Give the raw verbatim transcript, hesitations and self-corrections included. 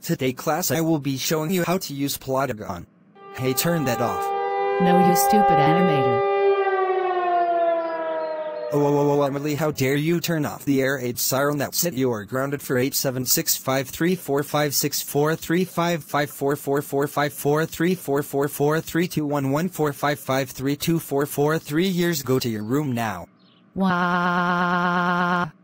Today class I will be showing you how to use Plotagon. Hey, turn that off. No, you stupid animator. Oh, oh, oh, oh, Emily, how dare you turn off the air aid siren? That's it, you are grounded for eight seven six five three four five six four three five five four four four five four three four four four three two one one four five five three two four four three years. Go to your room now. Wah.